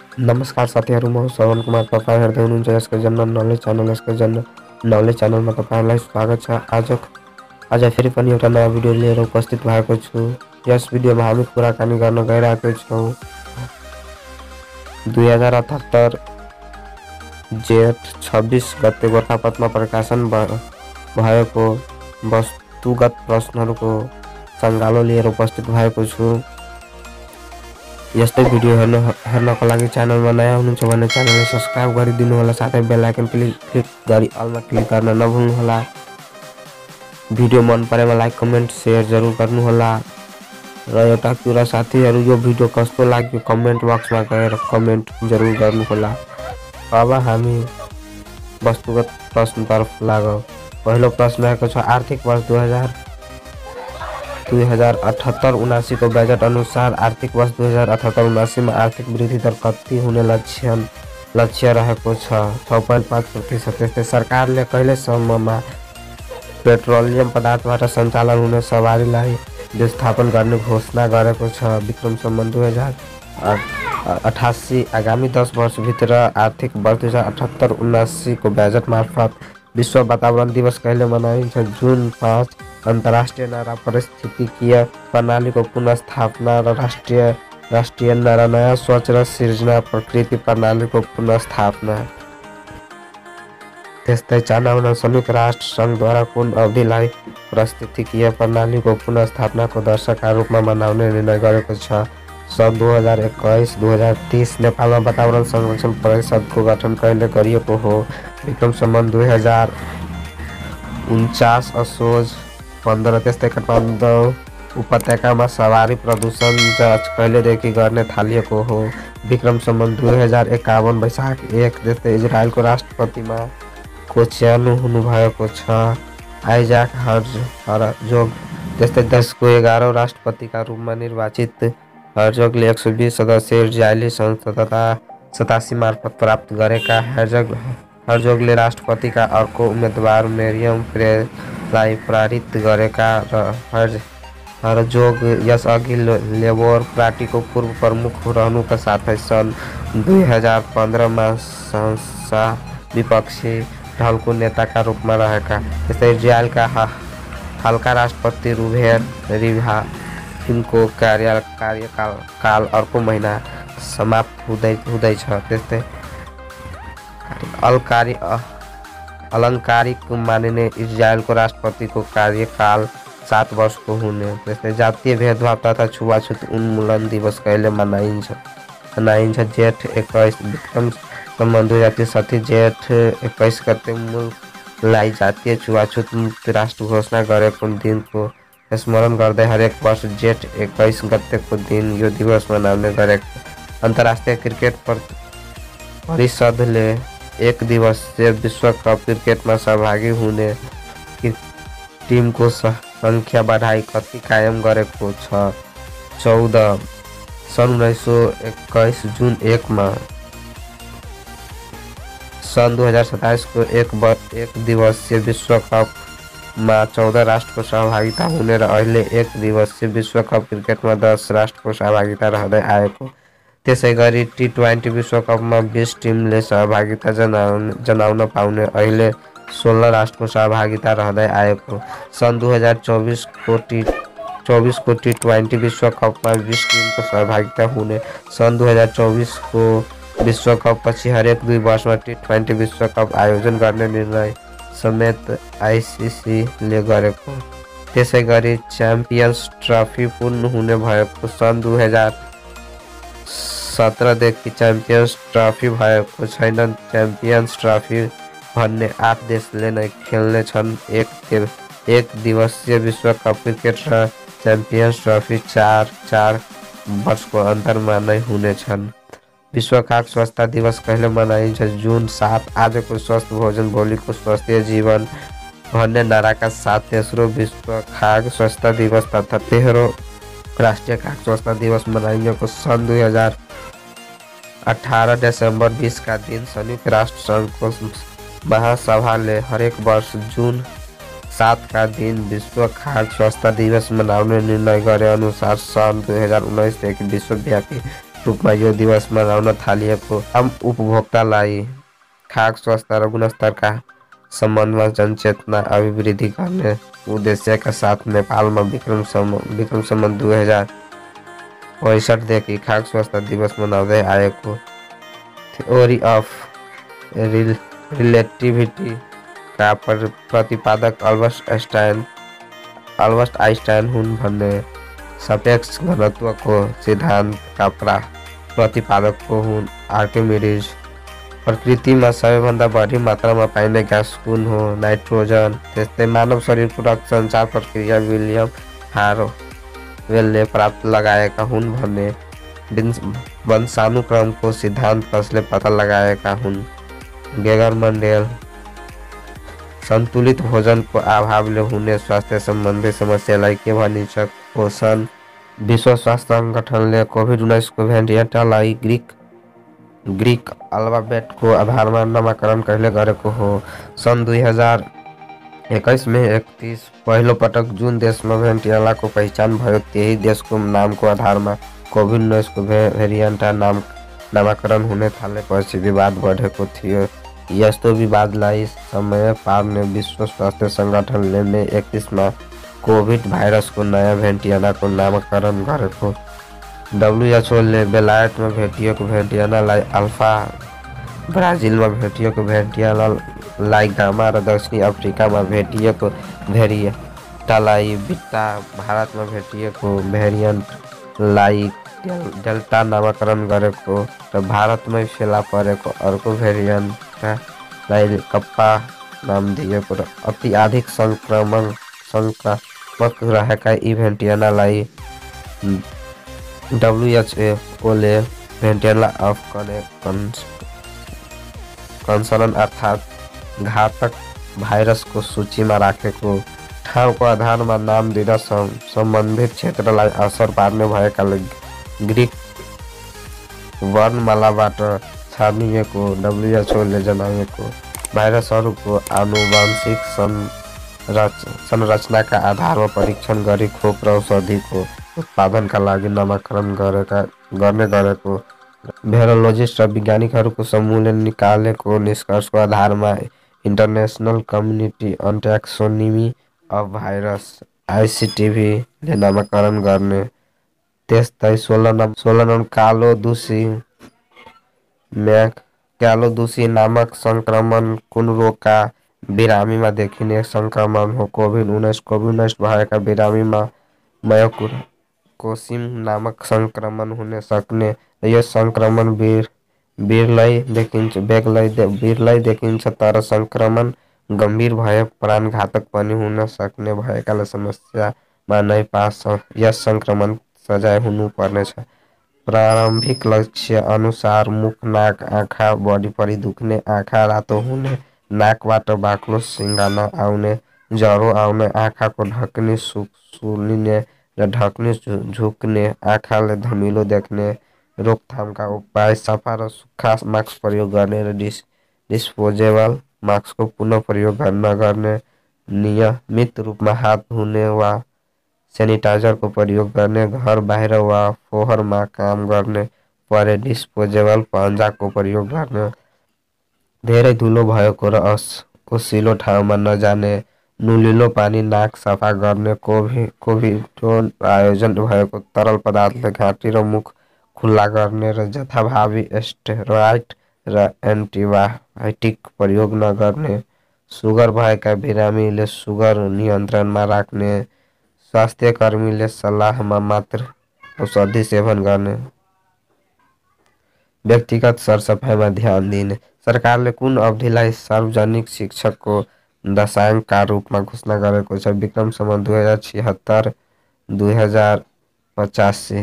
नमस्कार साथीहरू, म श्रवण कुमार। तपाईँ हेर्दै हुनुहुन्छ यसको जन्म नलेज च्यानल। यसको जन्म नलेज च्यानलमा तपाईँहरूलाई स्वागत छ। आज फेरि पनि एउटा नयाँ भिडियो लिएर उपस्थित भएको छु। यस भिडियोमा हामी कुराकानी गर्न गइरहेको छौँ 2078 जेठ 26 गते गोरखापत्रमा प्रकाशन भएको वस्तुगत प्रश्नहरूको सङ्गालो लिएर उपस्थित भएको छु। यस्तै भिडियो हेर्नको लागि च्यानलमा नयाँ हुनुहुन्छ भने च्यानललाई सब्स्क्राइब गरिदिनु होला। साथै बेल आइकन क्लिक गरी अलमा क्लिक गर्न नभुल्नुहोला। भिडियो मन परेमा लाइक कमेन्ट सेयर जरुर गर्नुहोला। र एउटा कुरा साथीहरू, यो भिडियो कस्तो लाग्यो कमेन्ट बक्समा गएर कमेन्ट जरुर गर्नुहोला। अब हामी वस्तुगत प्रश्नतर्फ लागौँ। पहिलो प्रश्न आएको छ, आर्थिक वर्ष 2078-79 को बजेट अनुसार आर्थिक वर्ष 2078-79 में आर्थिक वृद्धि दर कति हुने लक्ष्य रहेको छ? 6.5%। त्यस्तै सरकारले कहिलेसम्ममा पेट्रोलियम पदार्थबाट सञ्चालन हुने सवारीलाई विस्थापन गर्ने घोषणा गरेको छ? विक्रम सम्वत 2088। आगामी 10 वर्षभित्र आर्थिक वर्ष 2078-79 को बजेट मार्फत विश्व वातावरण दिवस कहिले मनाइन्छ? जुन 5। अन्तर्राष्ट्रिय नारा पारिस्थितिकीय प्रणालीको पुनर्स्थापना र राष्ट्रिय नारा नयाँ सोच र सिर्जना प्रकृति प्रणालीको पुनर्स्थापना। त्यस्तै 4 संयुक्त राष्ट्र सङ्घद्वारा कुन अवधिलाई पारिस्थितिकीय प्रणालीको पुनर्स्थापनाको वर्षका रूपमा मनाउने निर्णय गरेको छ? सन् 2021। 2030। नेपालमा वातावरण संरक्षण परिषदको गठन कहिले गरिएको हो? विक्रम सम्वत 2049 असोज 15। त्यस्तै काठमाडौँ उपत्यकामा सवारी प्रदूषण जाँच कहिलेदेखि गर्ने थालिएको हो? विक्रम सम्वत 2051 वैशाख 1। त्यस्तै इजरायलको राष्ट्रपतिमा को च्यानु हुनुभएको छ? Isaac Herzog. त्यस्तै देशको 11औं राष्ट्रपतिका रूपमा निर्वाचित हर्जोगले 120 सदस्यीय इजरायली संसदता 87 मार्फत प्राप्त गरेका हर्जोगले राष्ट्रपतिका अर्को उम्मेदवार मेरियम पेरेजलाई पराजित गरेका र हर्जोग यसअघि लेबर पार्टीको पूर्व प्रमुख रहनुका साथै सन् 2015 मा संसद विपक्षी दलको नेताका रूपमा रहेका। त्यस्तै इजरायलका हालका राष्ट्रपति रुभेन रिभलिनको कार्यकाल अर्को महिना समाप्त हुँदैछ। त्यस्तै अलङ्कारिक मानिने इजरायलको राष्ट्रपतिको कार्यकाल 7 वर्षको हुने। त्यस्तै जातीय भेदभाव तथा छुवाछुत उन्मूलन दिवस कहिले मनाइन्छ? जेठ 21। विक्रम सम्वत 2063। जेठ 21 गते मुलुकलाई जातीय छुवाछुत मुक्त राष्ट्र घोषणा गरेको दिनको स्मरण गर्दै हरेक वर्ष जेठ 21 गतेको दिन यो दिवस मनाउने गरेको। अन्तर्राष्ट्रिय क्रिकेट परिषदले एक दिवसीय विश्वकप क्रिकेटमा सहभागी हुने टिमको सङ्ख्या बढाई कति कायम गरेको छ? 14। सन् 1921 जुन 1 मा। सन् 2027 को एक दिवसीय विश्वकपमा 14 राष्ट्रको सहभागिता हुने र अहिले एक दिवसीय विश्वकप क्रिकेटमा 10 राष्ट्रको सहभागिता रहँदै आएको। त्यसै गरी T20 विश्वकपमा 20 टिमले सहभागिता जनाउन पाउने अहिले 16 राष्ट्रको सहभागिता रहँदै आएको। सन् 2024 को T20 विश्वकपमा 20 टिमको सहभागिता हुने। सन् 2024 को विश्वकपपछि हरेक 2 वर्षमा T20 विश्वकप आयोजन गर्ने निर्णय समेत ICCले गरेको। त्यसै गरी च्याम्पियन्स ट्रफी पूर्ण हुने भएको। सन् 2017 देखि च्याम्पियन्स ट्रफी भएको छैन। च्याम्पियन्स ट्रफी भन्ने 8 देशले नै खेल्ने छन्। एक दिवसीय विश्वकप क्रिकेट र च्याम्पियन्स ट्रफी 4 वर्षको अन्तरमा नै हुनेछन्। विश्व खाद्य स्वच्छता दिवस कहिले मनाइन्छ? जुन 7। आजको स्वस्थ भोजन भोलिको स्वस्थ जीवन भन्ने नाराका साथ तेस्रो विश्व खाद्य स्वच्छता दिवस तथा 13औं राष्ट्रिय खाद्य स्वच्छता दिवस मनाइएको। सन् 2018 डिसेम्बर 20 का दिन संयुक्त राष्ट्र सङ्घको महासभाले हरेक वर्ष जुन 7 का दिन विश्व खाद्य स्वच्छता दिवस मनाउने निर्णय गरे अनुसार सन् 2019 देखि विश्वव्यापी रूपमा यो दिवस मनाउन थालिएको आम उपभोक्तालाई खाद्य स्वास्थ्य र गुणस्तरका सम्बन्धमा जनचेतना अभिवृद्धि गर्ने उद्देश्यका साथ नेपालमा विक्रम सम्वत 2065देखि खाद्य स्वास्थ्य दिवस मनाउँदै आएको थ्योरी अफ रिलेटिभिटी का प्रतिपादक अल्बर्ट आइन्स्टाइन हुन् भन्ने सापेक्ष घनत्वको सिद्धान्तका प्रतिपादक हुन् आर्किमिडीज। प्रकृतिमा सबैभन्दा बढी मात्रामा पाइने ग्यास कुन हो? नाइट्रोजन। त्यस्तै मानव शरीरको रक्त सञ्चार प्रक्रिया विलियम हार्वेलले प्राप्त लगाएका हुन् भन्ने वंशानुक्रमको सिद्धान्त कसले पत्ता लगाएका हुन्? Gregor Mendel. सन्तुलित भोजनको अभावले हुने स्वास्थ्य सम्बन्धी समस्यालाई के भनिन्छ? पोषण। विश्व स्वास्थ्य सङ्गठनले कोभिड-19 भेरिएन्टलाई ग्रीक अल्फाबेटको आधारमा नामाकरण कहिले गरेको हो? सन् 2021 में 31 पहिलो पटक जुन देशमा भेरिएन्टको पहिचान भयो त्यही देशको नामको आधारमा कोभिड-19 भेरिएन्ट नामाकरण हुन थालेपछि विवाद बढेको थियो। यस्तो विवादलाई समय पार्ने विश्व स्वास्थ्य सङ्गठनले मे 31 मा कोभिड भाइरसको नयाँ भेरिएन्टको नामाकरण गरेको। डब्ल्युएचओले बेलायतमा भेटिएको भेरिएन्टलाई अल्फा, ब्राजिलमा भेटिएको भेरिएन्टलाई गामा र दक्षिणी अफ्रिकामा भेटिएको भेरिएन्टलाई बीटा, भारतमा भेटिएको भेरिएन्टलाई डेल्टा नामाकरण गरेको र भारतमै फेला परेको अर्को भेरिएन्टलाई कप्पा नाम दिएको र अति अधिक संक्रामक रहेका यी भेरिएन्टलाई डब्ल्युएचओले भेरिएन्ट अफ कन्सर्न अर्थात् घातक भाइरसको सूचीमा राखेको ठाउँको आधारमा नाम दिँदा सम्बन्धित क्षेत्रलाई असर पार्ने भएकाले ग्रीक वर्णमालाबाट छानिएको डब्ल्युएचओले जनाएको भाइरसहरूको आनुवंशिक संरचनाका आधारमा परीक्षण गरी खोप र औषधिको उत्पादनका लागि नामाकरण गर्ने गरेको भेरोलोजिस्ट र वैज्ञानिकहरूको समूहले निकालेको निष्कर्षको आधारमा international community on taxonomy of virus ICTV ले नामाकरण गर्ने। त्यस्तै 16 नङ क्यालोदुसी नामक संक्रमण कुन रोगका बिरामीमा देखिने संक्रमण हो? कोभिड-19 भएका बिरामीमा मयोकोसिस नामक संक्रमण हुन सक्ने र यो संक्रमण बिरलै देखिन्छ तर संक्रमण गम्भीर भए प्राणघातक पनि हुन सक्ने भएकाले समस्यामा नै पास यस संक्रमण सजाय हुनु पर्नेछ। प्रारम्भिक लक्ष्य अनुसार मुख, नाक, आँखा बढी दुख्ने, आँखा रातो हुने, नाकबाट बाक्लो सिङ्गाना आउने, ज्वरो आउने, आँखाको ढकनी सुलिने र ढकनी झुक्ने, आँखाले धमिलो देख्ने। रोकथामका उपाय सफा र सुक्खा मास्क प्रयोग गर्ने र डिस्पोजेबल मास्कको पुनः प्रयोग नगर्ने, नियमित रूपमा हात धुने वा सेनिटाइजरको प्रयोग गर्ने, घर बाहिर वा फोहोरमा काम गर्ने परे डिस्पोजेबल पन्जाको प्रयोग गर्ने, धेरै धुलो भएको र ओसिलो ठाउँमा नजाने, नुलिलो पानी नाक सफा गर्ने, कोभिडोन आयोजन भएको तरल पदार्थले घाँटी र मुख खुल्ला गर्ने र जथाभावी स्टेरोइड र एन्टिबायोटिक प्रयोग नगर्ने, सुगर भएका बिरामीले सुगर नियन्त्रणमा राख्ने, स्वास्थ्यकर्मीले सल्लाहमा मात्र औषधि सेवन गर्ने, व्यक्तिगत सरसफाइमा ध्यान दिने। सरकारले कुन अवधिलाई सार्वजनिक शिक्षाको दशकका रूपमा घोषणा गरेको छ? Vikram Samvat 2076-2085।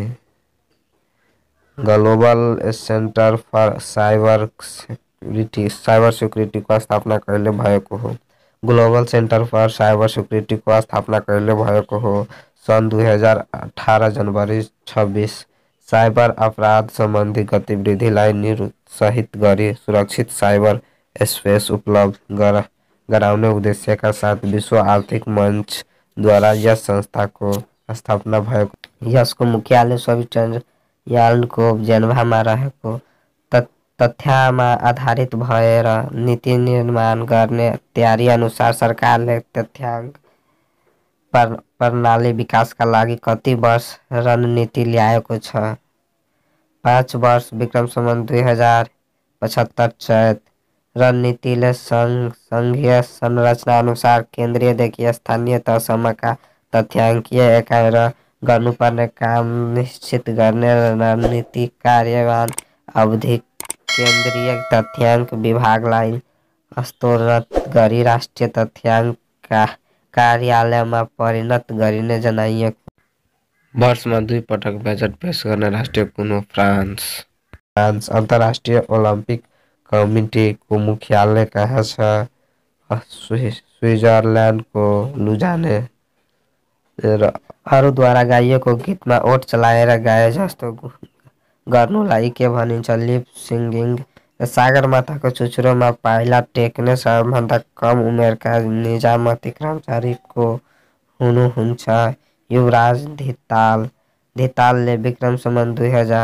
Global centre for cyber सिक्युरिटीको स्थापना कहिले भएको हो? ग्लोबल सेन्टर फर साइबर सिक्युरिटीको स्थापना कहिले भएको हो? सन् 2018 जनवरी 26। साइबर अपराध सम्बन्धी गतिविधिलाई निरुत्साहित गरी सुरक्षित साइबर स्पेस उपलब्ध गराउने उद्देश्यका साथ विश्व आर्थिक मञ्चद्वारा यस संस्थाको स्थापना भएको। यसको मुख्यालय स्विट्जरल्यान्ड याल्नको जेनेभामा रहेको तथ्यमा आधारित भएर नीति निर्माण गर्ने तयारी अनुसार सरकारले तथ्याङ्क प्रणाली विकासका लागि कति वर्ष रणनीति ल्याएको छ? 5 वर्ष विक्रम सम्वत 2075 चैत। रणनीतिले संघीय संरचना अनुसार केन्द्रीयदेखि स्थानीय तहसम्मका तथ्याङ्कीय एकाइ र गर्नुपर्ने काम निश्चित गर्ने रणनीति कार्यान्वयन अवधि केन्द्रीय तथ्याङ्क विभागलाई स्तरोन्नत गरी राष्ट्रिय तथ्याङ्क कार्यालयमा परिणत गरिने जनाइएको। वर्षमा 2 पटक बजेट पेश गर्ने राष्ट्र कुन हो? फ्रान्स। अन्तर्राष्ट्रिय ओलम्पिक कमिटीको मुख्यालय कहाँ छ? स्विजरल्यान्डको लुजाने। र अरूद्वारा गाइएको गीतमा ओठ चलाएर गाए जस्तो गर्नुलाई के भनिन्छ? Lip singing. सगरमाथाको चुचुरोमा पाइला टेक्ने सबभन्दा कम उमेरका निजामती कर्मचारी को हुनुहुन्छ? युवराज धिताल। धितालले विक्रम सम्वत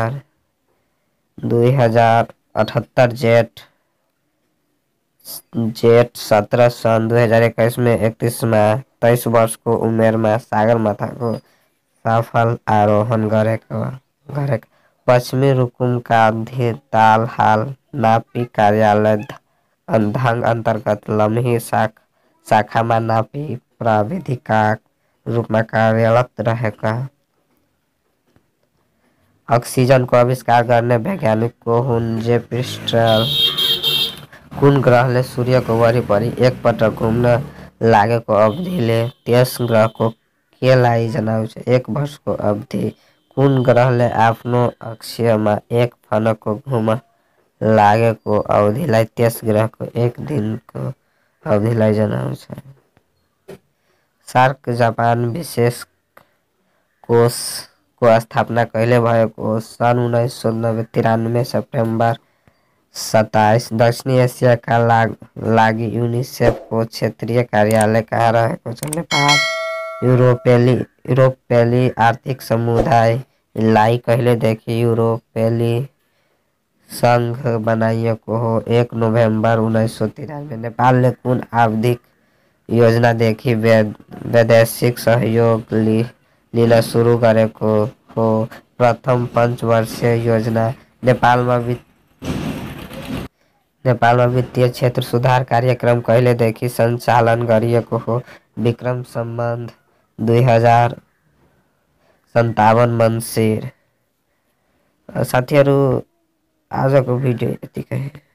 2078 जेठ 17 सन् 2021 में 23 वर्षको उमेरमा सगरमाथाको सफल आरोहण गरेका। पश्चिमी रुकुमका धिताल हाल नापी कार्यालय धाङ अन्तर्गत लम्ही शाखामा नापी प्राविधिकका रूपमा कार्यरत रहेका। अक्सिजनको आविष्कार गर्ने वैज्ञानिक को हुन्? जे प्रिस्टल। कुन ग्रहले सूर्यको वरिपरि एकपटक घुम्न लागेको अवधिले त्यस ग्रहको केलाई जनाउँछ? 1 वर्षको अवधि। कुन ग्रहले आफ्नो अक्षमा एक फनकको घुम लागेको अवधिलाई त्यस ग्रहको 1 दिनको अवधिलाई जनाउँछ? सार्क जापान विशेष कोषको स्थापना कहिले भएको हो? सन् 1993 सेप्टेम्बर 27। दक्षिणी एसियाका लागि युनिसेफको क्षेत्रीय कार्यालय कहाँ रहेको छ? नेपाल। युरोपेली आर्थिक समुदायलाई कहिलेदेखि युरोपेली सङ्घ बनाइएको हो? 1 नोभेम्बर 1993। नेपालले कुन आवधिक योजनादेखि वैदेशिक सहयोग लिन सुरु गरेको हो? प्रथम पञ्चवर्षीय योजना। नेपालमा वित्तीय क्षेत्र सुधार कार्यक्रम कहिलेदेखि सञ्चालन गरिएको हो? विक्रम सम्वत 2057 मङ्सिर। साथीहरू, आजको भिडियो यतिकै।